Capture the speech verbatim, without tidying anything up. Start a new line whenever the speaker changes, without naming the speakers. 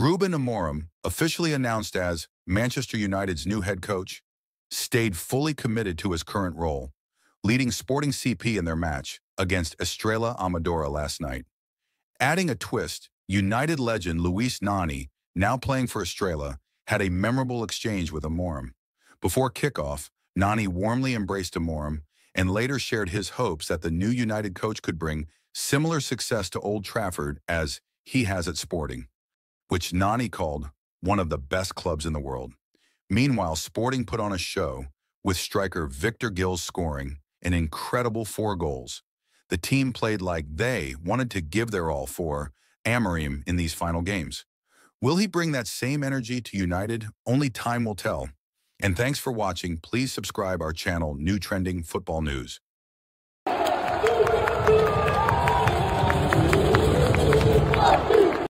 Ruben Amorim, officially announced as Manchester United's new head coach, stayed fully committed to his current role, leading Sporting C P in their match against Estrela Amadora last night. Adding a twist, United legend Luis Nani, now playing for Estrela, had a memorable exchange with Amorim. Before kickoff, Nani warmly embraced Amorim and later shared his hopes that the new United coach could bring similar success to Old Trafford as he has at Sporting, which Nani called one of the best clubs in the world. Meanwhile, Sporting put on a show, with striker Victor Gil's scoring an incredible four goals. The team played like they wanted to give their all for Amorim in these final games. Will he bring that same energy to United? Only time will tell. And thanks for watching. Please subscribe our channel, New Trending Football News.